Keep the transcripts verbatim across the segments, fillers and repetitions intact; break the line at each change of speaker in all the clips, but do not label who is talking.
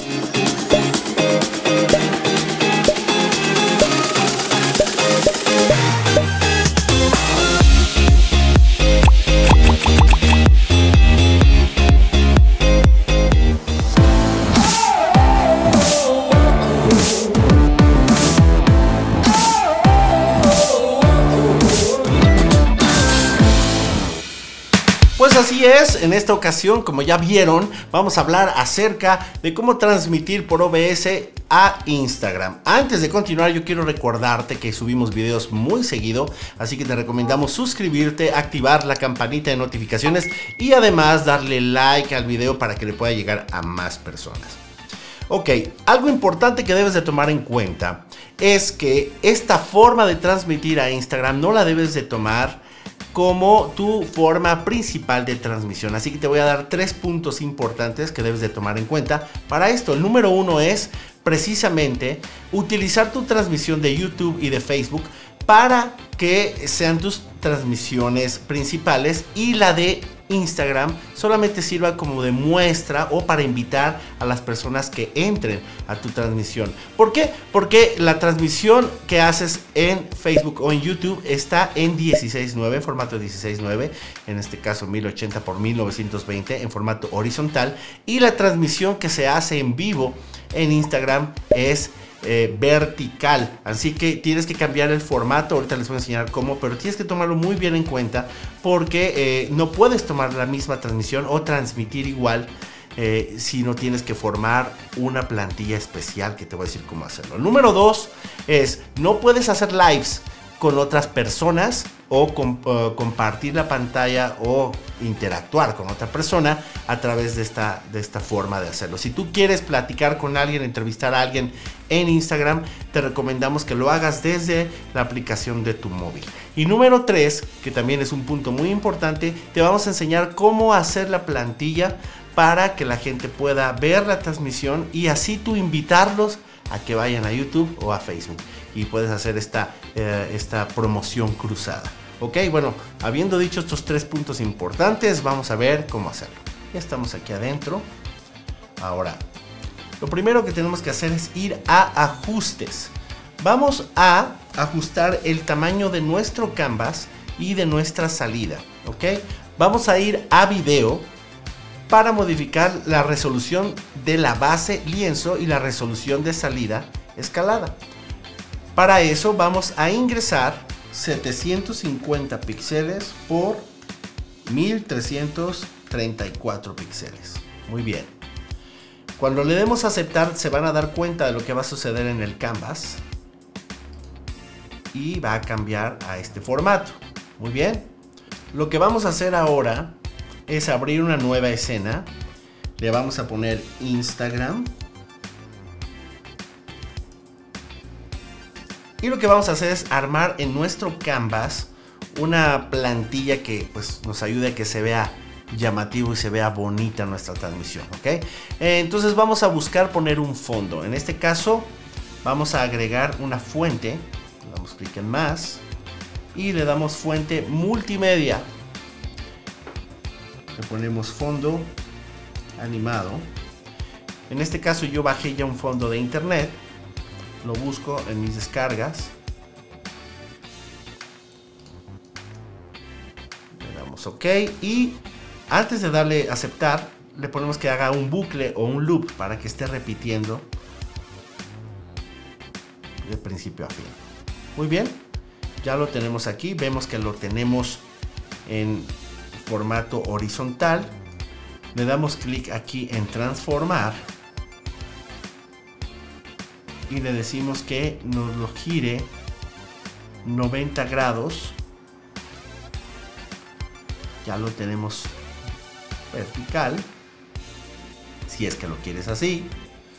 Pues así es, en esta ocasión, como ya vieron, vamos a hablar acerca de cómo transmitir por O B S a Instagram. Antes de continuar, yo quiero recordarte que subimos videos muy seguido, así que te recomendamos suscribirte, activar la campanita de notificaciones y además darle like al video para que le pueda llegar a más personas. Ok, algo importante que debes de tomar en cuenta es que esta forma de transmitir a Instagram no la debes de tomar como tu forma principal de transmisión. Así que te voy a dar tres puntos importantes que debes de tomar en cuenta para esto. El número uno es precisamente utilizar tu transmisión de YouTube y de Facebook para que sean tus transmisiones principales, y la de Instagram solamente sirva como de muestra o para invitar a las personas que entren a tu transmisión. ¿Por qué? Porque la transmisión que haces en Facebook o en YouTube está en dieciséis nueve, en formato dieciséis nueve, en este caso mil ochenta por mil novecientos veinte en formato horizontal, y la transmisión que se hace en vivo en Instagram es Eh, vertical, así que tienes que cambiar el formato. Ahorita les voy a enseñar cómo, pero tienes que tomarlo muy bien en cuenta porque eh, no puedes tomar la misma transmisión o transmitir igual eh, si no tienes que formar una plantilla especial, que te voy a decir cómo hacerlo. Número dos es, no puedes hacer lives con otras personas o com uh, compartir la pantalla o interactuar con otra persona a través de esta, de esta forma de hacerlo. Si tú quieres platicar con alguien, entrevistar a alguien en Instagram, te recomendamos que lo hagas desde la aplicación de tu móvil. Y número tres, que también es un punto muy importante, te vamos a enseñar cómo hacer la plantilla para que la gente pueda ver la transmisión y así tú invitarlos a que vayan a YouTube o a Facebook y puedes hacer esta, eh, esta promoción cruzada. Ok, bueno, habiendo dicho estos tres puntos importantes, vamos a ver cómo hacerlo. Ya estamos aquí adentro. Ahora, lo primero que tenemos que hacer es ir a ajustes. Vamos a ajustar el tamaño de nuestro canvas y de nuestra salida. Ok, vamos a ir a video para modificar la resolución de la base lienzo y la resolución de salida escalada. Para eso vamos a ingresar setecientos cincuenta píxeles por mil trescientos treinta y cuatro píxeles. Muy bien. Cuando le demos a aceptar, se van a dar cuenta de lo que va a suceder en el canvas y va a cambiar a este formato. Muy bien. Lo que vamos a hacer ahora es abrir una nueva escena. Le vamos a poner Instagram. Y lo que vamos a hacer es armar en nuestro canvas una plantilla que pues, nos ayude a que se vea llamativo y se vea bonita nuestra transmisión. ¿Ok? Eh, entonces vamos a buscar poner un fondo. En este caso vamos a agregar una fuente. Le damos clic en más y le damos fuente multimedia. Le ponemos fondo animado. En este caso yo bajé ya un fondo de internet. Lo busco en mis descargas. Le damos OK. Y antes de darle a aceptar, le ponemos que haga un bucle o un loop para que esté repitiendo de principio a fin. Muy bien. Ya lo tenemos aquí. Vemos que lo tenemos en formato horizontal. Le damos clic aquí en transformar y le decimos que nos lo gire noventa grados. Ya lo tenemos vertical, si es que lo quieres así.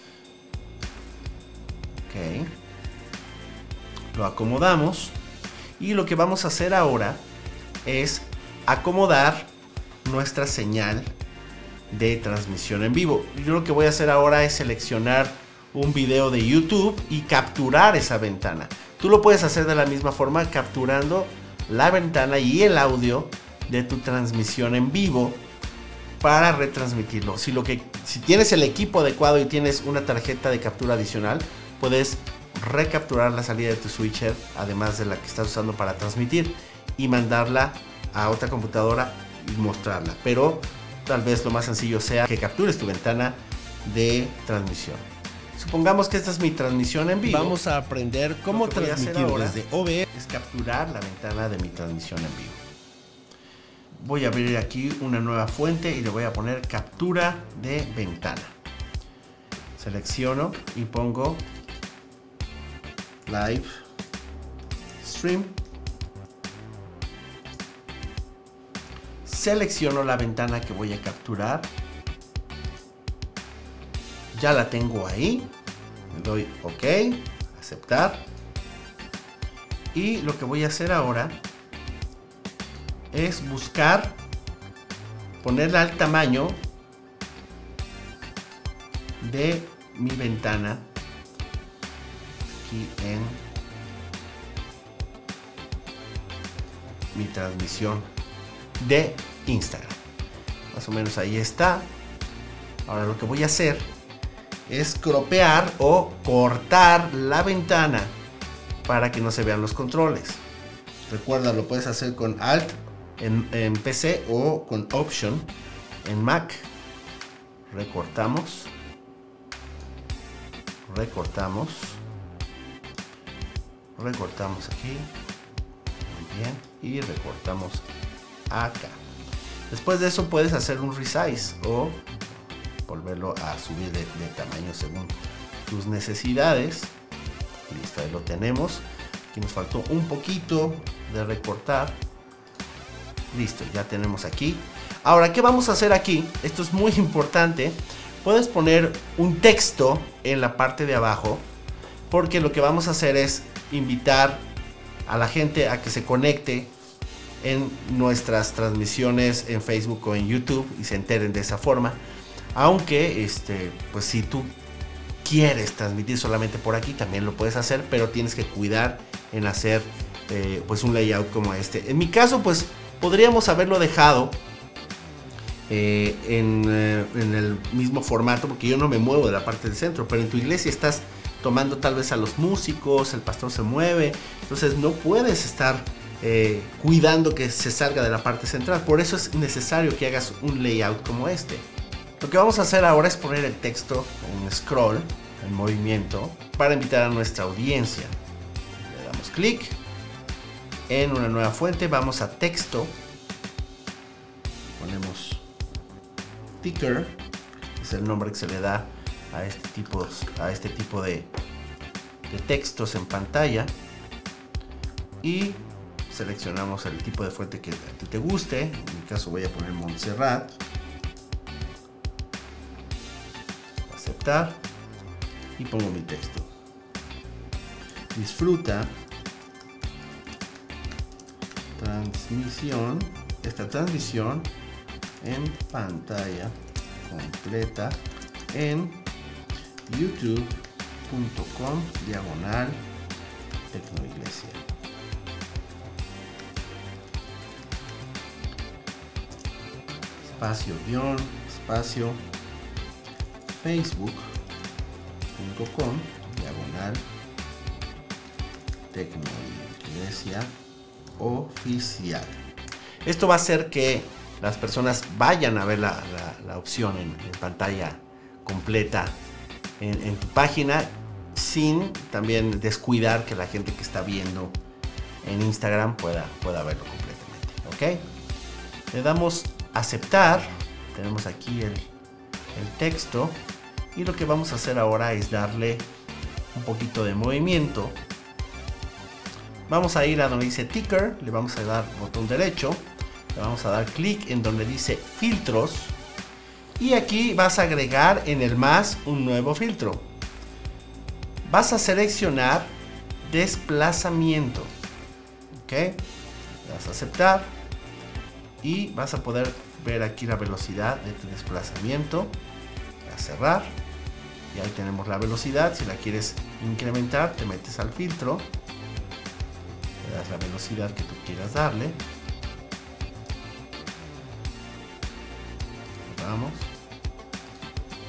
Ok, lo acomodamos y lo que vamos a hacer ahora es acomodar nuestra señal de transmisión en vivo. Yo lo que voy a hacer ahora es seleccionar un video de YouTube y capturar esa ventana. Tú lo puedes hacer de la misma forma, capturando la ventana y el audio de tu transmisión en vivo para retransmitirlo. Si lo que si tienes el equipo adecuado y tienes una tarjeta de captura adicional, puedes recapturar la salida de tu switcher, además de la que estás usando para transmitir, y mandarla a otra computadora y mostrarla. Pero tal vez lo más sencillo sea que captures tu ventana de transmisión. Supongamos que esta es mi transmisión en vivo. Vamos a aprender cómo transmitir desde O B S. Es capturar la ventana de mi transmisión en vivo. Voy a abrir aquí una nueva fuente y le voy a poner captura de ventana. Selecciono y pongo live stream. Selecciono la ventana que voy a capturar. Ya la tengo ahí. Le doy OK, aceptar. Y lo que voy a hacer ahora es buscar, ponerla al tamaño de mi ventana aquí en mi transmisión de Instagram. Más o menos ahí está. Ahora lo que voy a hacer es cropear o cortar la ventana para que no se vean los controles. Recuerda, lo puedes hacer con Alt en, en P C o con Option en Mac. Recortamos. Recortamos. Recortamos aquí. Muy bien. Y recortamos acá. Después de eso puedes hacer un resize o volverlo a subir de, de tamaño según tus necesidades. Listo, ahí lo tenemos. Aquí nos faltó un poquito de recortar. Listo, ya tenemos aquí. Ahora, ¿qué vamos a hacer aquí? Esto es muy importante. Puedes poner un texto en la parte de abajo, porque lo que vamos a hacer es invitar a la gente a que se conecte en nuestras transmisiones en Facebook o en YouTube y se enteren de esa forma. Aunque, este, pues si tú quieres transmitir solamente por aquí, también lo puedes hacer, pero tienes que cuidar en hacer eh, pues un layout como este. En mi caso, pues podríamos haberlo dejado eh, en, eh, en el mismo formato, porque yo no me muevo de la parte del centro, pero en tu iglesia estás tomando tal vez a los músicos, el pastor se mueve, entonces no puedes estar eh, cuidando que se salga de la parte central. Por eso es necesario que hagas un layout como este. Lo que vamos a hacer ahora es poner el texto en scroll, en movimiento, para invitar a nuestra audiencia. Le damos clic en una nueva fuente, vamos a texto, ponemos ticker, es el nombre que se le da a este tipo, a este tipo de, de textos en pantalla, y seleccionamos el tipo de fuente que a ti te guste. En mi caso voy a poner Montserrat. Aceptar y pongo mi texto. Disfruta transmisión, esta transmisión en pantalla completa en youtube punto com diagonal tecnoiglesia. Espacio guión, espacio facebook punto com diagonal tecnoiglesia oficial. Esto va a hacer que las personas vayan a ver la, la, la opción en, en pantalla completa en, en tu página, sin también descuidar que la gente que está viendo en Instagram pueda, pueda verlo completamente. ¿Ok? Le damos aceptar. Tenemos aquí el, el texto, y lo que vamos a hacer ahora es darle un poquito de movimiento. Vamos a ir a donde dice ticker, le vamos a dar botón derecho, le vamos a dar clic en donde dice filtros, y aquí vas a agregar en el más un nuevo filtro. Vas a seleccionar desplazamiento. Ok, le vas a aceptar y vas a poder ver aquí la velocidad de tu desplazamiento. A cerrar, y ahí tenemos la velocidad. Si la quieres incrementar, te metes al filtro, le das la velocidad que tú quieras darle. Vamos,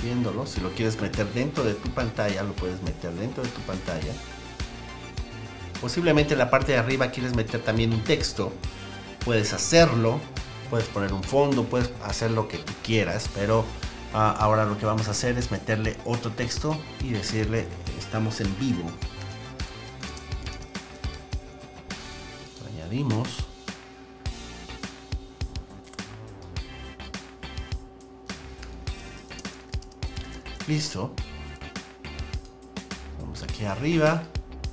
viéndolo. Si lo quieres meter dentro de tu pantalla, lo puedes meter dentro de tu pantalla. Posiblemente en la parte de arriba quieres meter también un texto. Puedes hacerlo, puedes poner un fondo, puedes hacer lo que tú quieras, pero uh, ahora lo que vamos a hacer es meterle otro texto y decirle estamos en vivo. Lo añadimos. Listo. Vamos aquí arriba.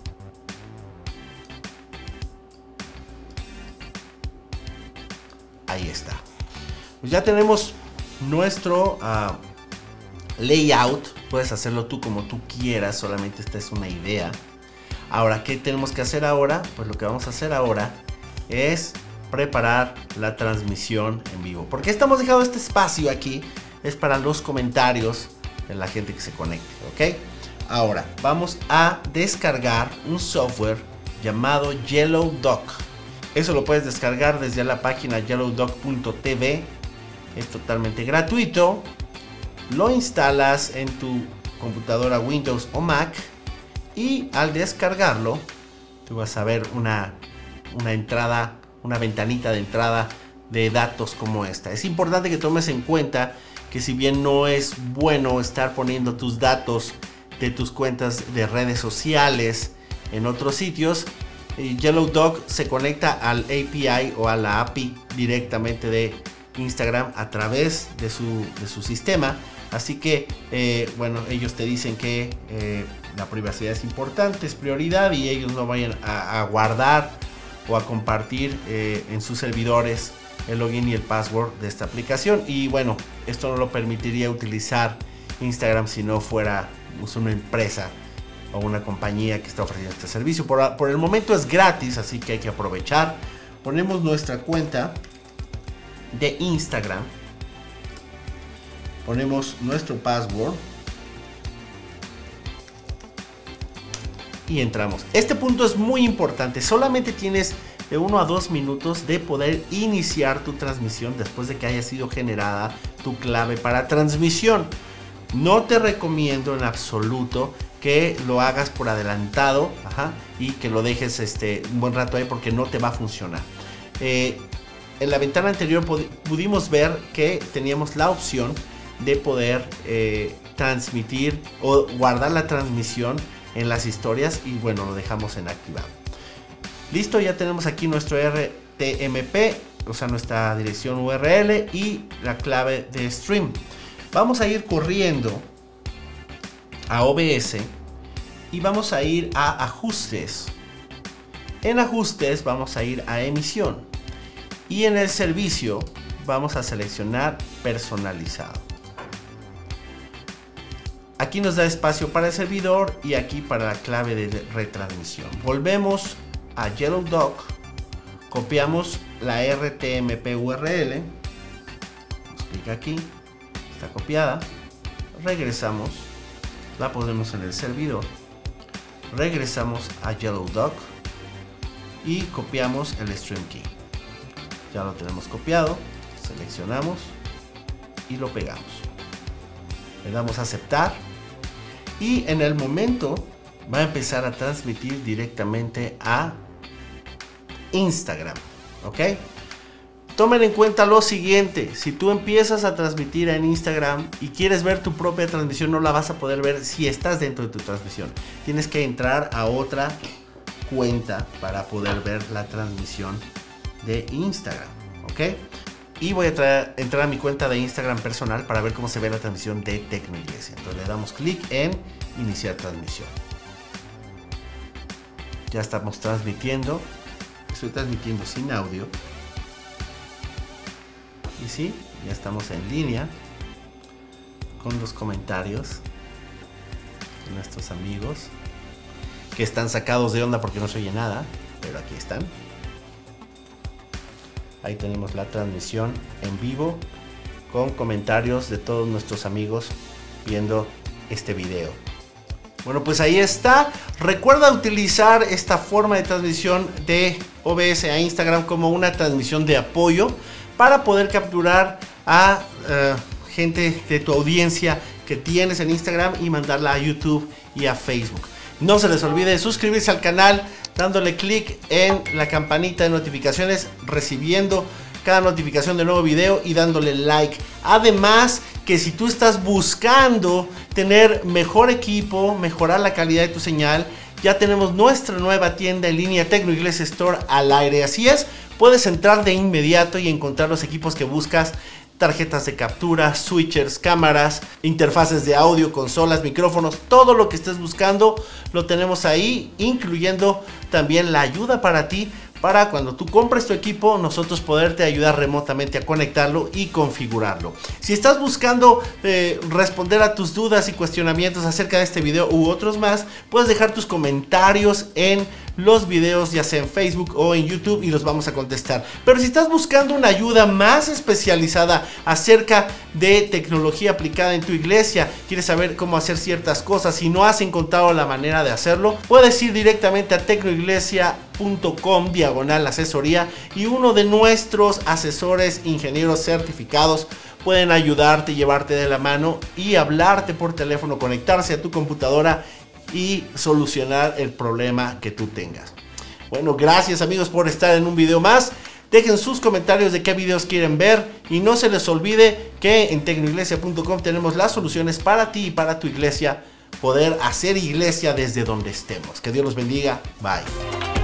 Ahí está. Pues ya tenemos nuestro uh, layout. Puedes hacerlo tú como tú quieras. Solamente esta es una idea. Ahora, ¿qué tenemos que hacer ahora? Pues lo que vamos a hacer ahora es preparar la transmisión en vivo. ¿Por qué estamos dejando este espacio aquí? Es para los comentarios de la gente que se conecte, ¿ok? Ahora, vamos a descargar un software llamado YellowDoc. Eso lo puedes descargar desde la página yellow doc punto t v. Es totalmente gratuito. Lo instalas en tu computadora Windows o Mac. Y al descargarlo, tú vas a ver una, una entrada, una ventanita de entrada de datos como esta. Es importante que tomes en cuenta que si bien no es bueno estar poniendo tus datos de tus cuentas de redes sociales en otros sitios, YellowDoc se conecta al A P I o a la A P I directamente de Instagram a través de su, de su sistema. Así que, eh, bueno, ellos te dicen que eh, la privacidad es importante, es prioridad, y ellos no vayan a, a guardar o a compartir eh, en sus servidores el login y el password de esta aplicación. Y bueno, esto no lo permitiría utilizar Instagram si no fuera pues, una empresa o una compañía que está ofreciendo este servicio. Por, por el momento es gratis, así que hay que aprovechar. Ponemos nuestra cuenta de Instagram, ponemos nuestro password y entramos. Este punto es muy importante. Solamente tienes de uno a dos minutos de poder iniciar tu transmisión después de que haya sido generada tu clave para transmisión. No te recomiendo en absoluto que lo hagas por adelantado, ajá, y que lo dejes este, un buen rato ahí, porque no te va a funcionar. Eh, en la ventana anterior pudimos ver que teníamos la opción de poder eh, transmitir o guardar la transmisión en las historias, y bueno, lo dejamos en activado. Listo, ya tenemos aquí nuestro R T M P, o sea, nuestra dirección U R L y la clave de stream. Vamos a ir corriendo a O B S y vamos a ir a ajustes. En ajustes vamos a ir a emisión y en el servicio vamos a seleccionar personalizado. Aquí nos da espacio para el servidor y aquí para la clave de retransmisión. Volvemos a YellowDoc, copiamos la R T M P U R L, nos clic aquí, está copiada, regresamos, la ponemos en el servidor, regresamos a YellowDoc y copiamos el stream key. Ya lo tenemos copiado, seleccionamos y lo pegamos, le damos a aceptar y en el momento va a empezar a transmitir directamente a Instagram, ¿ok? Tomen en cuenta lo siguiente: si tú empiezas a transmitir en Instagram y quieres ver tu propia transmisión, no la vas a poder ver si estás dentro de tu transmisión. Tienes que entrar a otra cuenta para poder ver la transmisión de Instagram, ¿ok? Y voy a traer, entrar a mi cuenta de Instagram personal para ver cómo se ve la transmisión de Tecnoiglesia. Entonces le damos clic en iniciar transmisión. Ya estamos transmitiendo. Estoy transmitiendo sin audio. Y sí, ya estamos en línea con los comentarios de nuestros amigos que están sacados de onda porque no se oye nada, pero aquí están. Ahí tenemos la transmisión en vivo con comentarios de todos nuestros amigos viendo este video. Bueno, pues ahí está. Recuerda utilizar esta forma de transmisión de O B S a Instagram como una transmisión de apoyo para poder capturar a uh, gente de tu audiencia que tienes en Instagram y mandarla a YouTube y a Facebook. No se les olvide suscribirse al canal dándole clic en la campanita de notificaciones, recibiendo cada notificación de nuevo video y dándole like. Además, que si tú estás buscando tener mejor equipo, mejorar la calidad de tu señal, ya tenemos nuestra nueva tienda en línea Tecnoiglesia Store al aire. Así es, puedes entrar de inmediato y encontrar los equipos que buscas: tarjetas de captura, switchers, cámaras, interfaces de audio, consolas, micrófonos, todo lo que estés buscando lo tenemos ahí, incluyendo también la ayuda para ti, para cuando tú compres tu equipo, nosotros poderte ayudar remotamente a conectarlo y configurarlo. Si estás buscando eh, responder a tus dudas y cuestionamientos acerca de este video u otros más, puedes dejar tus comentarios en los videos, ya sea en Facebook o en YouTube, y los vamos a contestar. Pero si estás buscando una ayuda más especializada acerca de tecnología aplicada en tu iglesia, quieres saber cómo hacer ciertas cosas y no has encontrado la manera de hacerlo, puedes ir directamente a tecnoiglesia punto com diagonal asesoría y uno de nuestros asesores ingenieros certificados pueden ayudarte, llevarte de la mano y hablarte por teléfono, conectarse a tu computadora y solucionar el problema que tú tengas. Bueno, gracias amigos por estar en un video más. Dejen sus comentarios de qué videos quieren ver y no se les olvide que en tecnoiglesia punto com tenemos las soluciones para ti y para tu iglesia, poder hacer iglesia desde donde estemos. Que Dios los bendiga. Bye.